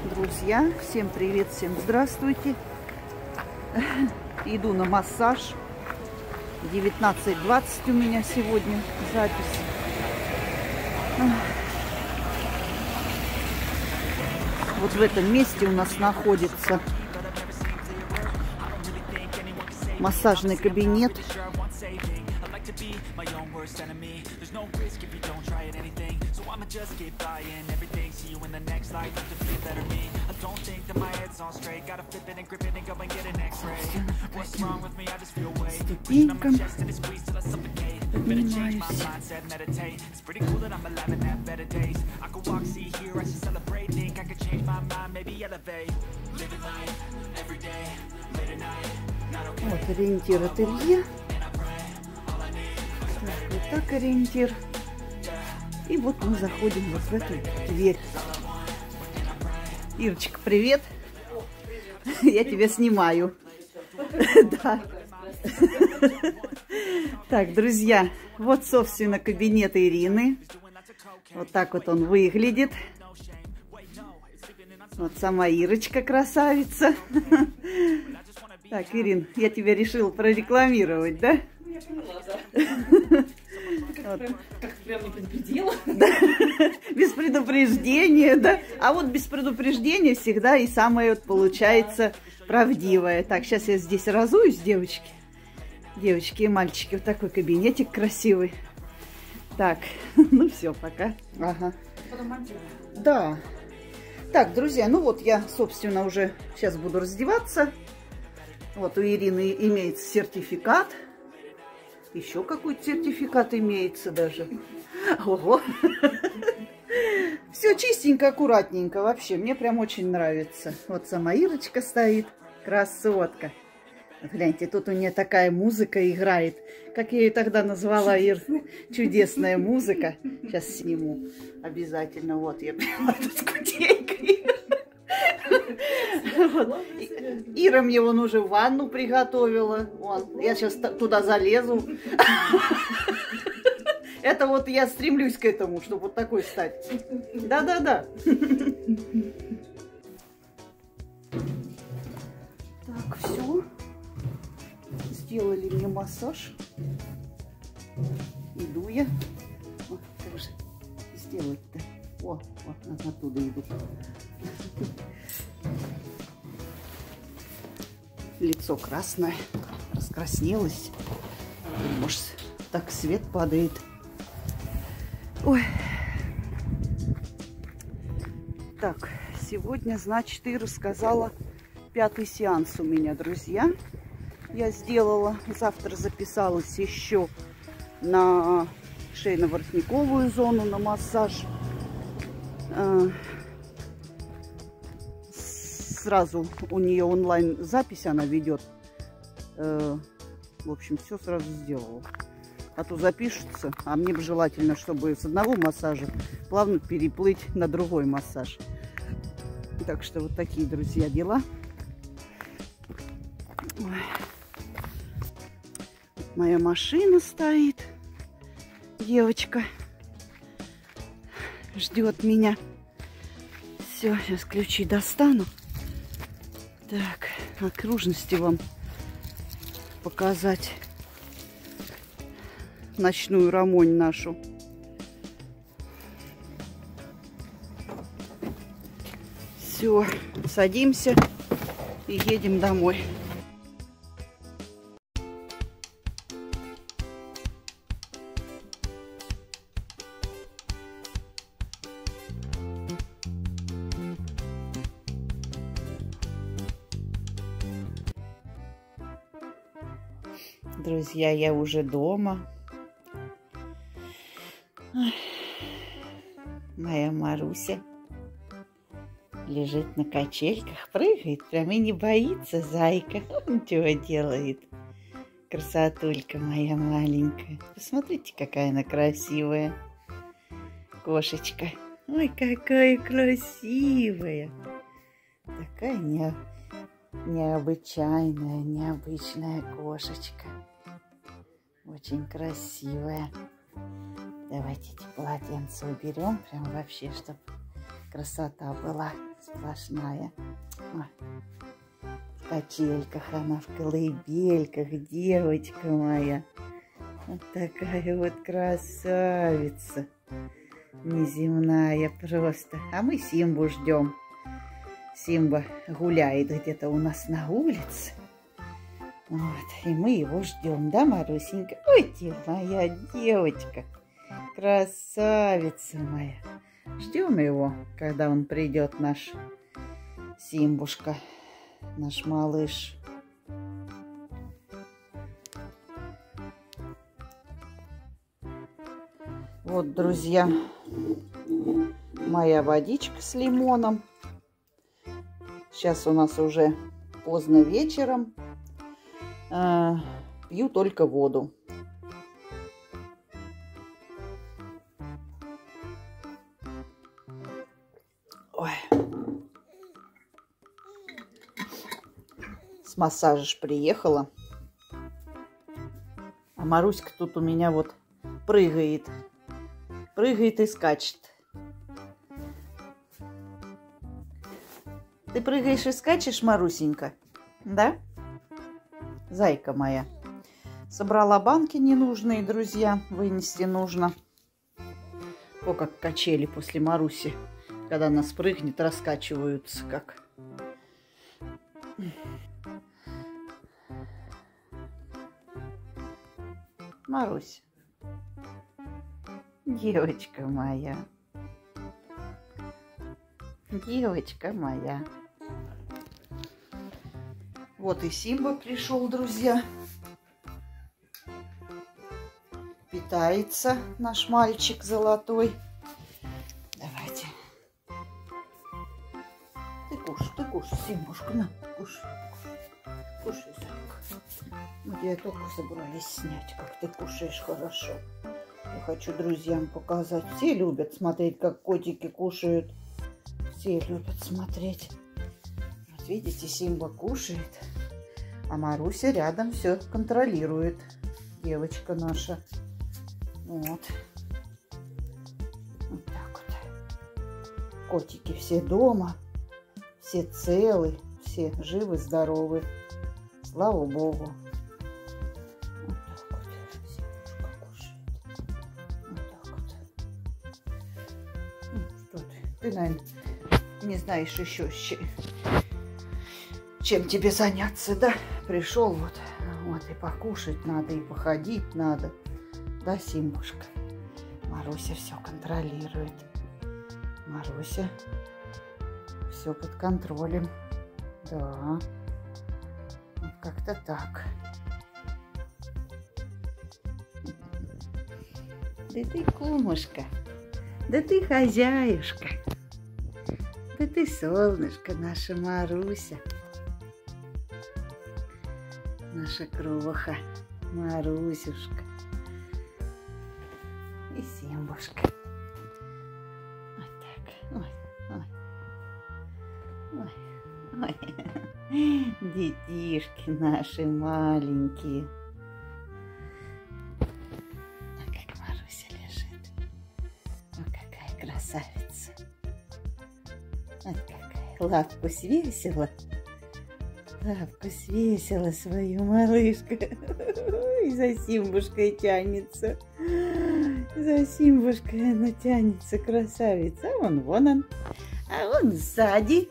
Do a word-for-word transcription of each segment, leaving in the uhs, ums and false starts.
Друзья, всем привет, всем здравствуйте. Иду на массаж. девятнадцать двадцать у меня сегодня запись. Вот в этом месте у нас находится массажный кабинет. Ступенькам поднимаюсь. Вот ориентир ателье. Так, вот так ориентир. И вот мы заходим вот в эту дверь. Ирочка, привет. Я тебя снимаю. Да. Так, друзья, вот, собственно, кабинет Ирины. Вот так вот он выглядит. Вот сама Ирочка красавица. Так, Ирин, я тебя решила прорекламировать, да? Я поняла, да. Вот. Как прям не предупредила. Да. Без предупреждения, да. А вот без предупреждения всегда и самое вот получается правдивое. Так, сейчас я здесь разуюсь, девочки. Девочки и мальчики, вот такой кабинетик красивый. Так, ну все, пока. Ага. Да. Так, друзья, ну вот я, собственно, уже сейчас буду раздеваться. Вот у Ирины имеется сертификат. Еще какой-то сертификат имеется даже. Ого. Все чистенько, аккуратненько. Вообще, мне прям очень нравится. Вот сама Ирочка стоит. Красотка. Вот гляньте, тут у нее такая музыка играет. Как я ее тогда назвала, Ир? Чудесная музыка. Сейчас сниму. Обязательно. Вот я прямо тут с кутейкой. Вот. Ира мне вон уже ванну приготовила. Вон. Я сейчас туда залезу. Это вот я стремлюсь к этому, чтобы вот такой стать. Да-да-да. Так, все. Сделали мне массаж. Иду я. О, как же сделать-то? О, вот оттуда иду. Лицо красное, раскраснелось. Может, так свет падает. Ой. Так, сегодня, значит, и рассказала пятый сеанс у меня, друзья. Я сделала. Завтра записалась еще на шейно-воротниковую зону, на массаж. Сразу у нее онлайн запись она ведет. В общем, все сразу сделала. А то запишутся. А мне бы желательно, чтобы с одного массажа плавно переплыть на другой массаж. Так что вот такие, друзья, дела. Ой. Моя машина стоит. Девочка ждет меня. Все, сейчас ключи достану. Так, окружности вам показать. Ночную рамонь нашу. Все, садимся и едем домой. Друзья, я уже дома. Ой. Моя Маруся лежит на качельках, прыгает, прям и не боится, зайка. Он чего делает? Красотулька моя маленькая. Посмотрите, какая она красивая. Кошечка. Ой, какая красивая. Такая не... необычайная, необычная кошечка. Очень красивая. Давайте эти полотенца уберем, прям вообще, чтобы красота была сплошная. Ой. В качельках она, в колыбельках, девочка моя. Вот такая вот красавица. Неземная просто. А мы Симбу ждем. Симба гуляет где-то у нас на улице. Вот, и мы его ждем, да, Марусенька? Ой, ты моя девочка. Красавица моя. Ждем его, когда он придет, наш Симбушка, наш малыш. Вот, друзья, моя водичка с лимоном. Сейчас у нас уже поздно вечером. Э, пью только воду. Ой. С массажа ж приехала. А Маруська тут у меня вот прыгает. Прыгает и скачет. Ты прыгаешь и скачешь, Марусенька? Да? Зайка моя. Собрала банки ненужные, друзья. Вынести нужно. О, как качели после Маруси. Когда она спрыгнет, раскачиваются как. Марусь. Девочка моя. Девочка моя. Вот и Симба пришел, друзья. Питается наш мальчик золотой. Давайте. Ты кушай, ты кушай, Симбушка, на, кушай. Кушай, Зайка. Мы тебя только собрались снять, как ты кушаешь хорошо. Я хочу друзьям показать. Все любят смотреть, как котики кушают. Все любят смотреть. Вот видите, Симба кушает, а Маруся рядом все контролирует. Девочка наша. Вот. Вот так вот. Котики все дома. Все целы. Все живы, здоровы. Слава Богу. Вот так вот. Симбушка кушает. Вот так вот. Ну, что ты? Ты, наверное, не знаешь еще, чем тебе заняться, да? Пришел вот, вот и покушать надо, и походить надо, да, Симбушка? Маруся все контролирует. Маруся все под контролем, да. Вот как-то так. Да ты кумушка, да ты хозяюшка. Да ты солнышко, наша Маруся. Наша кроха, Марусюшка. И Симбушка. Вот так. Ой, ой. Ой, ой. Детишки наши маленькие. А как Маруся лежит. О, какая красавица. Вот какая. Лапку свесила. Лапку свесила свою малышку. И за Симбушкой тянется. За Симбушкой она тянется, красавица. А вон, вон он. А он сзади.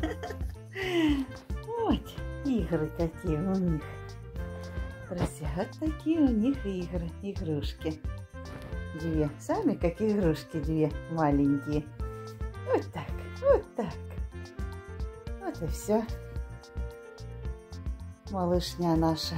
Вот игры какие у них. Друзья, вот такие у них игры, игрушки. Две. Сами как игрушки две маленькие. Вот так, вот так. Вот и все. Малышня наша.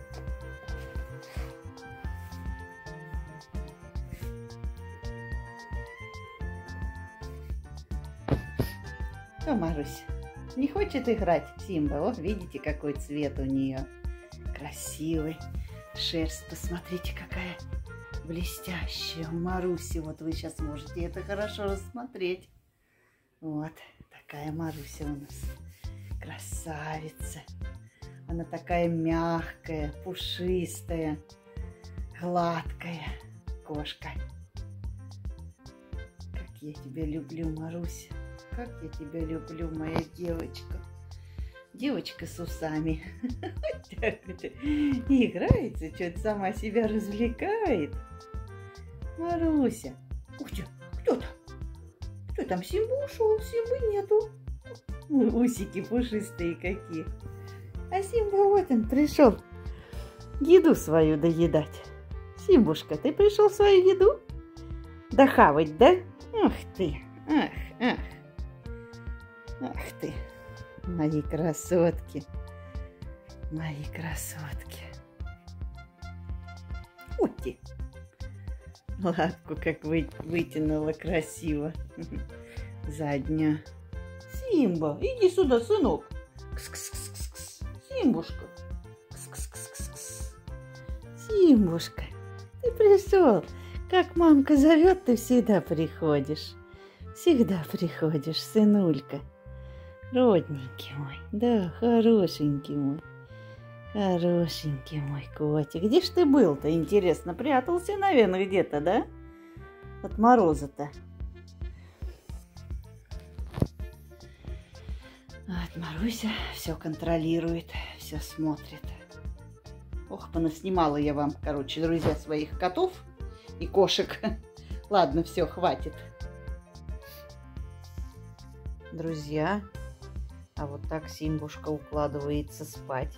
Что, Марусь, не хочет играть Симба? Вот видите, какой цвет у нее. Красивый. Шерсть, посмотрите, какая блестящая у Маруси. Вот вы сейчас можете это хорошо рассмотреть. Вот такая Маруся у нас. Красавица. Она такая мягкая, пушистая, гладкая кошка. Как я тебя люблю, Маруся. как я тебя люблю, моя девочка. Девочка с усами. Так вот играется, что-то сама себя развлекает. Маруся. Ух ты, кто там? Кто там? Симба ушел, Симбы нету. Усики пушистые какие. А Симба вот он пришел еду свою доедать. Симбушка, ты пришел свою еду дохавать, да? Ах ты, ах, ах. Ах ты, мои красотки. Мои красотки. Вот ты. Лапку как вы, вытянула красиво. Заднюю. Симба, иди сюда, сынок. Кс-кс-кс-кс-кс. Симбушка. Кс-кс-кс-кс-кс. Симбушка, ты пришел. Как мамка зовет, ты всегда приходишь. Всегда приходишь, сынулька. Родненький мой. Да, хорошенький мой. Хорошенький мой котик. Где ж ты был-то, интересно? Прятался, наверное, где-то, да? От мороза-то. Вот Маруся все контролирует, все смотрит. Ох, понаснимала я вам, короче, друзья, своих котов и кошек. Ладно, все, хватит. Друзья, а вот так Симбушка укладывается спать.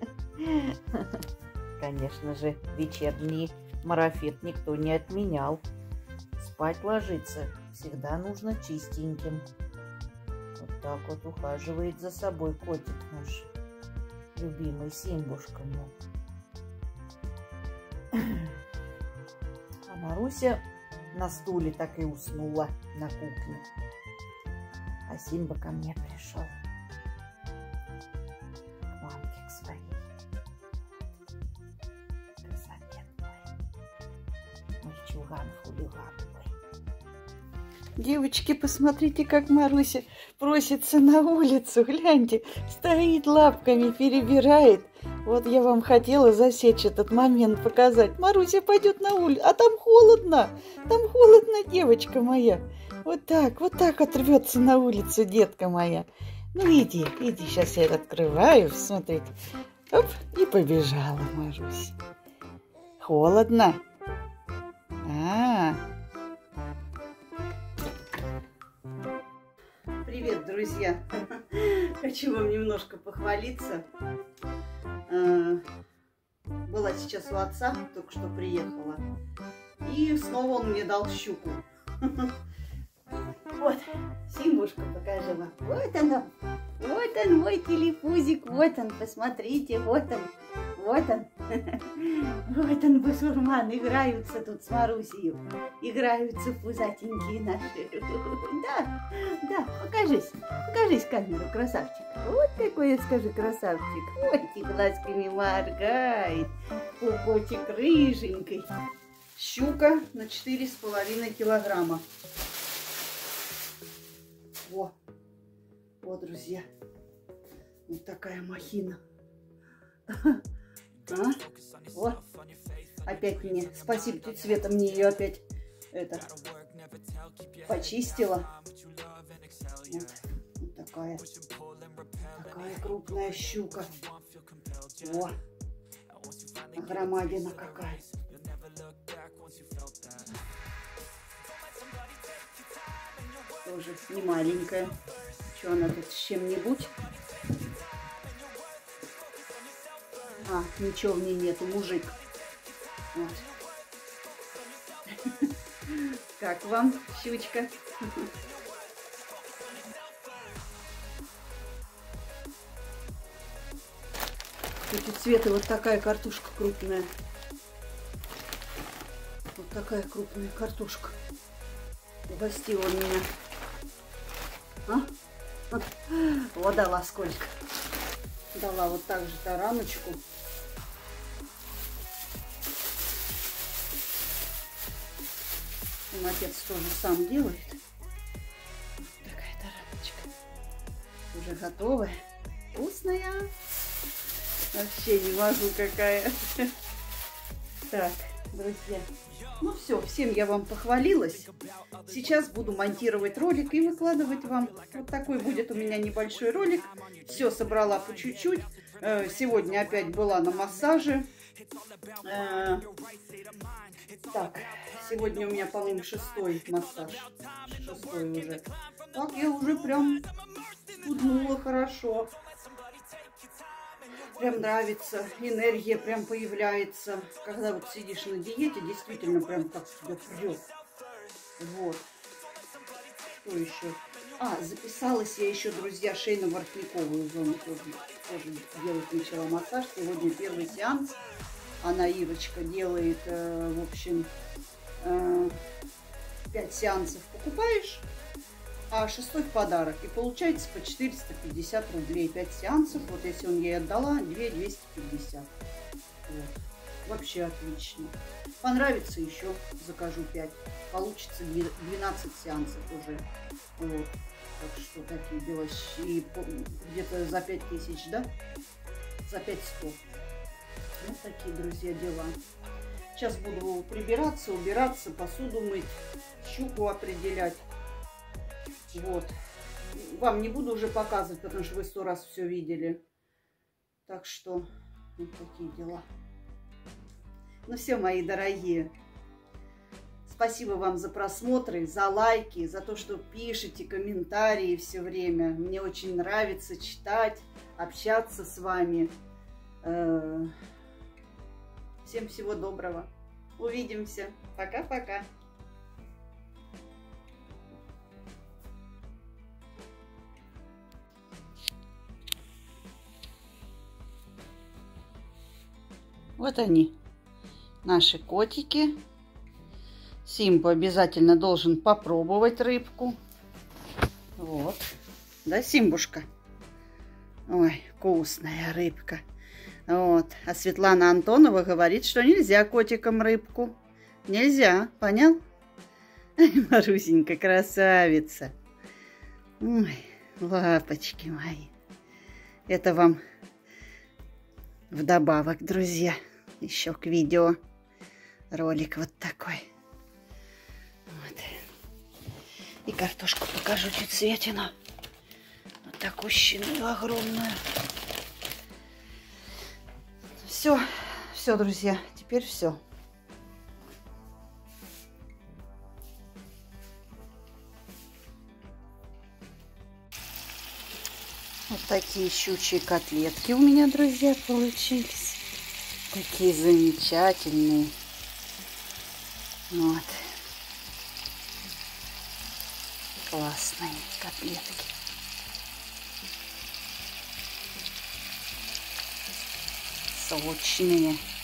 Конечно же, вечерний марафет никто не отменял. Спать ложиться всегда нужно чистеньким. Вот так вот ухаживает за собой котик наш, любимый Симбушка мой. А Маруся на стуле так и уснула на кухне. А Симба ко мне пришел. К мамке, к своей. Красавец мой. Мальчуган-хулиган мой. Девочки, посмотрите, как Маруся просится на улицу. Гляньте, стоит лапками, перебирает. Вот я вам хотела засечь этот момент, показать. Маруся пойдет на улицу, а там холодно. Там холодно, девочка моя. Вот так, вот так отрвется на улицу, детка моя. Ну иди, иди, сейчас я это открываю, смотрите. Оп, и побежала Маруся. Холодно? А, -а, а. Привет, друзья. Хочу вам немножко похвалиться. Была сейчас у отца, только что приехала. И снова он мне дал щуку. Вот, Симбушка, покажи вам. Вот она, вот он, мой телепузик, вот он, посмотрите, вот он, вот он. Вот он, басурман, играются тут с Марусью, играются пузатенькие наши. Да, да, покажись, покажись камеру, красавчик. Вот какой, я скажу, красавчик. Ой, и глазками моргает, пупочек рыженький. Щука на четыре с половиной килограмма. Во, вот, друзья, вот такая махина. А? Вот, опять мне, спасибо, тетя Света мне ее опять, это, почистила. Вот, вот такая, такая крупная щука. Во, громадина какая. Тоже не маленькая. Что она тут с чем-нибудь? А, ничего в ней нету, мужик. Вот. Как вам, щучка? Тут цвета вот такая картошка крупная. Вот такая крупная картошка. Угостила меня. А? Вот дала сколько. Дала вот так же тараночку. Он, отец, тоже сам делает. Вот такая тараночка. Уже готовая. Вкусная. Вообще не могу, какая. Так, друзья. Ну все, всем я вам похвалилась. Сейчас буду монтировать ролик и выкладывать вам. Вот такой будет у меня небольшой ролик. Все собрала по чуть-чуть. Сегодня опять была на массаже. Так, сегодня у меня, по-моему, шестой массаж. Шестой уже. Так, я уже прям худнула хорошо. Прям нравится, энергия прям появляется. Когда вот сидишь на диете, действительно прям как тебя прет. Вот. Что еще? А, записалась я еще, друзья, шейно-воротниковую зону тоже, тоже делать начала массаж. Сегодня первый сеанс. Она, Ирочка, делает, э, в общем, э, пять сеансов покупаешь, а шестой в подарок. И получается по четыреста пятьдесят рублей. пять сеансов. Вот если он ей отдала, две двести пятьдесят. Вот. Вообще отлично. Понравится, еще закажу пять. Получится двенадцать сеансов уже. Вот. Так что такие дела. И где-то за пять тысяч, да? За пять сто. Вот такие, друзья, дела. Сейчас буду прибираться, убираться, посуду мыть, щуку определять. Вот. Вам не буду уже показывать, потому что вы сто раз все видели. Так что вот такие дела. Ну все, мои дорогие. Спасибо вам за просмотры, за лайки, за то, что пишете комментарии все время. Мне очень нравится читать, общаться с вами. Всем всего доброго. Увидимся. Пока-пока. Вот они, наши котики. Симба обязательно должен попробовать рыбку. Вот. Да, Симбушка? Ой, вкусная рыбка. Вот. А Светлана Антонова говорит, что нельзя котикам рыбку. Нельзя, понял? Марусенька, красавица. Ой, лапочки мои. Это вам вдобавок, друзья, еще к видео. Ролик вот такой. Вот. И картошку покажу чуть Светину. Вот такую щену огромную. Все, все, друзья, теперь все. Вот такие щучьи котлетки у меня, друзья, получились. Такие замечательные. Вот. Классные котлетки. Сочные.